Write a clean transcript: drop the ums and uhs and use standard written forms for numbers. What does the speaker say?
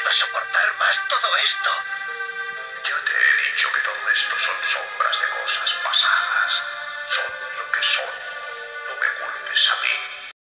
puedo soportar más todo esto. Ya te he dicho que todo esto son sombras de cosas pasadas. Son lo que son. No me culpes a mí.